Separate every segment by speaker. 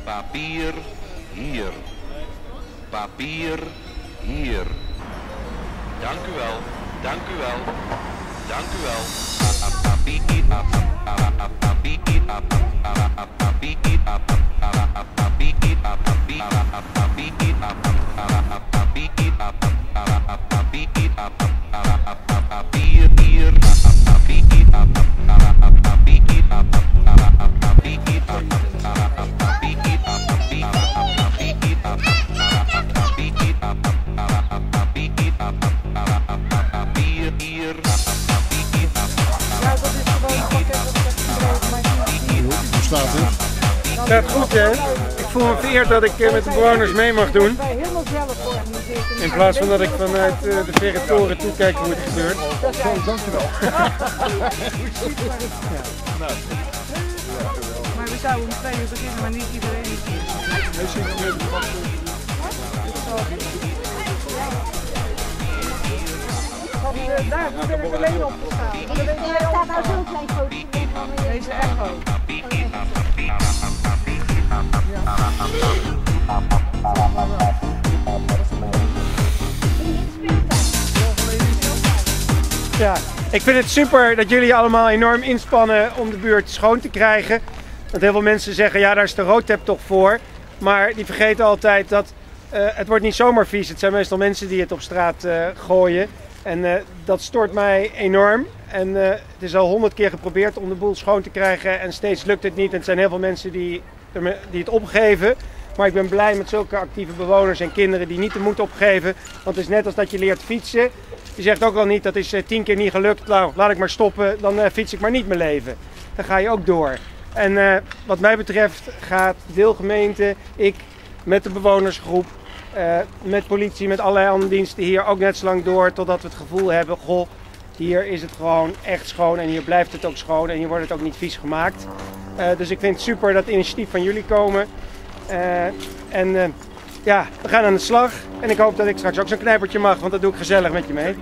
Speaker 1: Papier hier. Papier hier. Dank u wel. Dank u wel. Dank u wel.
Speaker 2: Gaat goed, hè? Ik voel me vereerd dat ik met de bewoners mee mag doen. In plaats van dat ik vanuit de verre toren toekijk hoe het gebeurt.
Speaker 3: Dankjewel.
Speaker 4: Maar we zouden om 2 uur beginnen, maar niet iedereen is hier. Daar ben ik alleen op gestaan.
Speaker 5: Er staat nou zo'n klein fotootje.
Speaker 4: Deze echo.
Speaker 2: Ja, ik vind het super dat jullie allemaal enorm inspannen om de buurt schoon te krijgen. Want heel veel mensen zeggen, ja, daar is de roadtap toch voor. Maar die vergeten altijd dat het wordt niet zomaar vies. Het zijn meestal mensen die het op straat gooien. En dat stoort mij enorm. En het is al 100 keer geprobeerd om de boel schoon te krijgen en steeds lukt het niet. En er zijn heel veel mensen die het opgeven. Maar ik ben blij met zulke actieve bewoners en kinderen die niet de moed opgeven. Want het is net als dat je leert fietsen. Je zegt ook al niet, dat is 10 keer niet gelukt, nou laat ik maar stoppen, dan fiets ik maar niet mijn leven. Dan ga je ook door. En wat mij betreft gaat deelgemeente, ik met de bewonersgroep, met politie, met allerlei andere diensten hier ook net zo lang door totdat we het gevoel hebben, goh, hier is het gewoon echt schoon en hier blijft het ook schoon en hier wordt het ook niet vies gemaakt. Dus ik vind het super dat het initiatief van jullie komen. Ja, we gaan aan de slag en ik hoop dat ik straks ook zo'n knijpertje mag, want dat doe ik gezellig met je mee.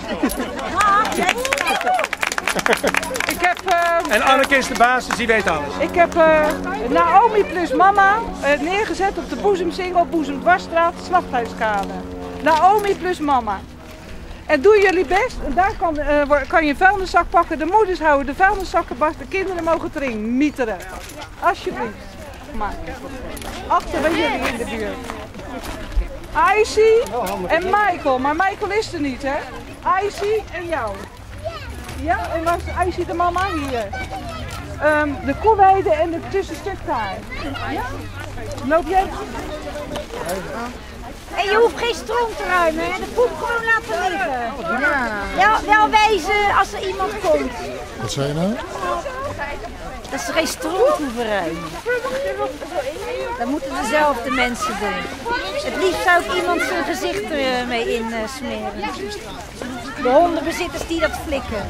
Speaker 2: En Anneke is de baas, dus die weet alles.
Speaker 4: Ik heb Naomi plus mama neergezet op de Boezemsingel, Boezemdwarsstraat, Slachthuiskade. Naomi plus mama. En doe jullie best, en daar kan je een vuilniszak pakken, de moeders houden de vuilniszakken vast, de kinderen mogen het erin mieteren. Alsjeblieft. Maar achter bij jullie in de buurt. Icy en Michael, maar Michael is er niet, hè? Icy en jou. Ja, en waar is Icy de mama? Hier. De koeweide en het tussenstuk daar. Ja? Loop jij?
Speaker 5: En je hoeft geen stroom te ruimen, hè? De poep gewoon laten liggen. Ja, wel wijzen als er iemand komt.
Speaker 3: Wat zei je nou?
Speaker 5: Dat ze geen stroom hoeven ruimen. Dat moeten dezelfde mensen doen. Het liefst zou ik iemand zijn gezicht ermee insmeren. De hondenbezitters die dat flikken.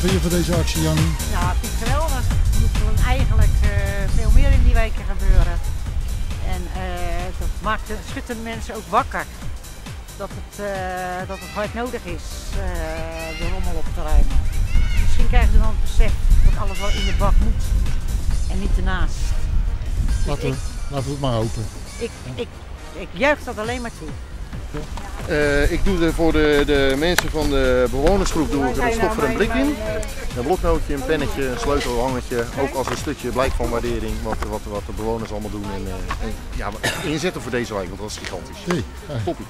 Speaker 3: vind je van deze actie, Jannie?
Speaker 6: Nou, ik vind het geweldig. Er moet gewoon eigenlijk veel meer in die wijken gebeuren. En dat schudt de mensen ook wakker. Dat het hard nodig is de rommel op te ruimen. Misschien krijgen ze dan het besef dat alles wel in de bak moet en niet ernaast.
Speaker 3: Laten we het maar hopen.
Speaker 6: Ik juich dat alleen maar toe.
Speaker 7: Ik doe er voor de mensen van de bewonersgroep doe ik er een stoffer en blik in. Een bloknootje, een pennetje, een sleutelhangertje. Ook als een stukje blijk van waardering wat de bewoners allemaal doen. En ja, inzetten voor deze wijk, want dat is gigantisch.
Speaker 3: Hey.
Speaker 7: Toppie.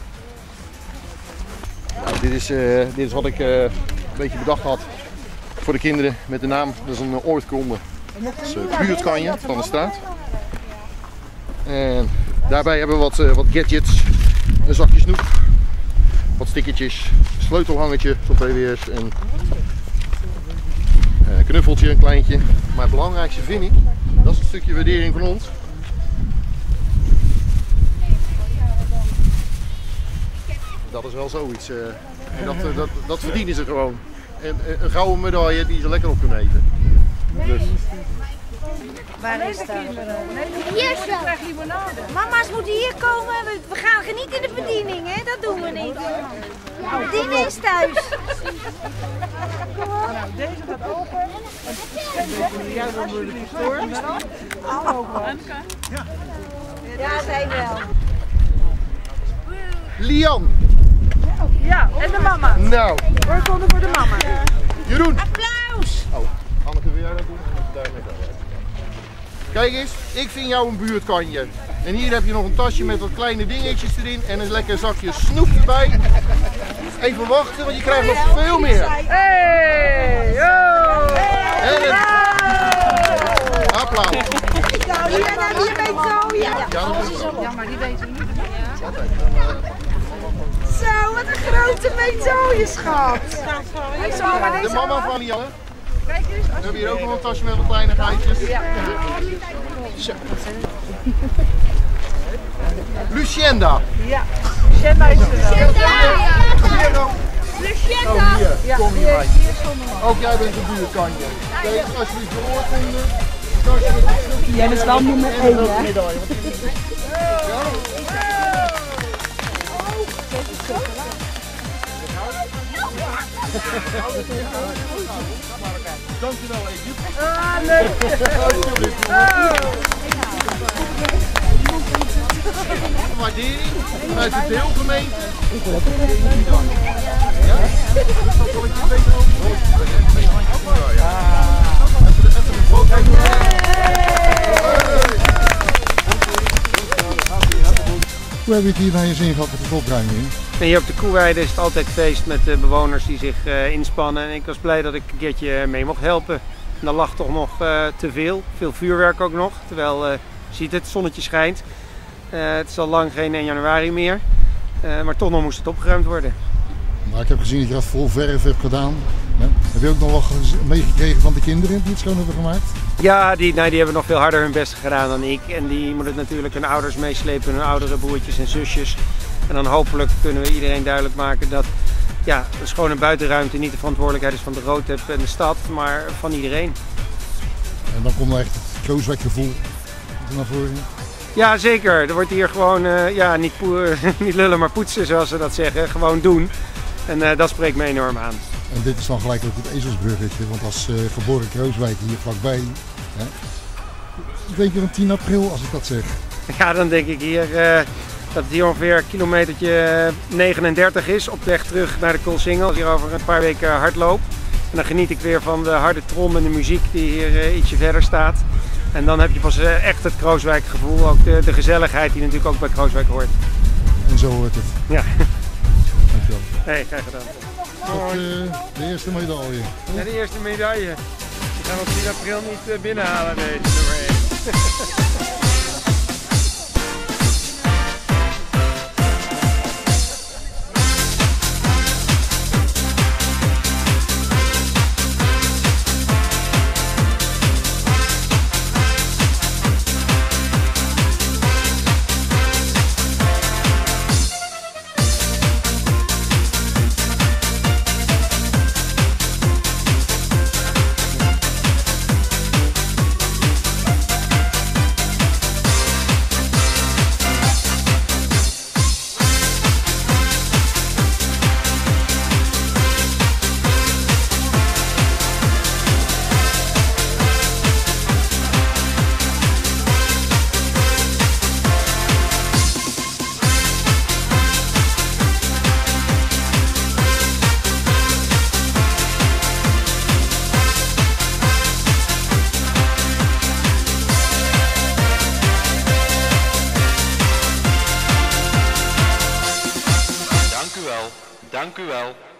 Speaker 7: Nou, dit is wat ik een beetje bedacht had voor de kinderen met de naam. Dat is een oorkonde. Dat is buurtkanje van de straat. En daarbij hebben we wat gadgets. Een zakje snoep, wat stickertjes, sleutelhangertje voor PWS en een knuffeltje, een kleintje. Maar het belangrijkste vind ik, dat is een stukje waardering van ons. Dat is wel zoiets. Dat verdienen ze gewoon. En een gouden medaille die ze lekker op kunnen eten. Dus.
Speaker 5: Waar is dat?
Speaker 4: Hier zo. Ik krijg limonade.
Speaker 5: Mama's moeten hier komen. We gaan genieten in de bediening, hè? Dat doen we niet. De bediening is thuis.
Speaker 4: Nou, deze gaat open. Jij wordt moeilijk gestoord.
Speaker 5: Ja, zij wel.
Speaker 7: Lian!
Speaker 4: Ja, en de mama.
Speaker 7: Nou.
Speaker 4: Oorkonde voor de mama.
Speaker 7: Jeroen!
Speaker 5: Applaus!
Speaker 7: Oh, Anneke, wil jij dat doen? Kijk eens, ik vind jou een buurtkanje. En hier heb je nog een tasje met wat kleine dingetjes erin en een lekker zakje snoep erbij. Even wachten, want je krijgt nog veel meer.
Speaker 4: Hey! Yo!
Speaker 7: En een applaus.
Speaker 4: Hier naar die weet zo.
Speaker 5: Ja,
Speaker 4: maar die weten niet.
Speaker 5: Zo, wat een grote medaille, schat.
Speaker 7: De mama van Lianne. We hebben hier ook nog een tasje met wat kleine geitjes. Zo. Lucienda.
Speaker 4: Ja, Lucienda is er wel.
Speaker 7: Oh, hier. Kom hier, meisje. Ook jij bent een buurtkanje. Deze alsjeblieft de oorkonde.
Speaker 4: Jij bent wel nummer 1, hè?
Speaker 7: Dankjewel, Egypte.
Speaker 4: Ah, leuk.
Speaker 7: Waardering vanuit de deelgemeente. Ja? Dat zal ik je beter over. Even een foto.
Speaker 3: Hoe heb je het hier naar je zin gehad met het opruimen?
Speaker 2: En hier op de Koeweide is het altijd feest met de bewoners die zich inspannen. En ik was blij dat ik een keertje mee mocht helpen. En er lag toch nog te veel vuurwerk ook nog. Terwijl, je ziet het zonnetje schijnt. Het is al lang geen 1 januari meer. Maar toch nog moest het opgeruimd worden.
Speaker 3: Nou, ik heb gezien dat je dat vol verf hebt gedaan. Ja. Heb je ook nog wat meegekregen van de kinderen die het schoon hebben gemaakt?
Speaker 2: Ja, die hebben nog veel harder hun best gedaan dan ik. En die moeten natuurlijk hun ouders meeslepen, hun oudere broertjes en zusjes. En dan hopelijk kunnen we iedereen duidelijk maken dat ja, de schone buitenruimte niet de verantwoordelijkheid is van de Rotep en de stad, maar van iedereen.
Speaker 3: En dan komt er echt het Krooswijk-gevoel naar voren.
Speaker 2: Ja, zeker. Er wordt hier gewoon ja, niet lullen, maar poetsen, zoals ze dat zeggen. Gewoon doen. En dat spreekt me enorm aan.
Speaker 3: En dit is dan gelijk ook het ezelsbruggetje, want als geboren Krooswijk hier vlakbij, hè, denk je van 10 april als ik dat zeg.
Speaker 2: Ja, dan denk ik hier dat het hier ongeveer kilometertje 39 is op weg terug naar de Koolsingel. Als hier over een paar weken hardloop. En dan geniet ik weer van de harde trom en de muziek die hier ietsje verder staat. En dan heb je pas echt het Krooswijk gevoel, ook de gezelligheid die natuurlijk ook bij Krooswijk hoort.
Speaker 3: En zo hoort het.
Speaker 2: Ja.
Speaker 3: Dankjewel.
Speaker 2: Hey, graag gedaan.
Speaker 3: Tot de eerste medaille.
Speaker 2: Ja, de eerste medaille. Die gaan we op 10 april niet binnenhalen, deze nummer 1.
Speaker 1: Dank u wel.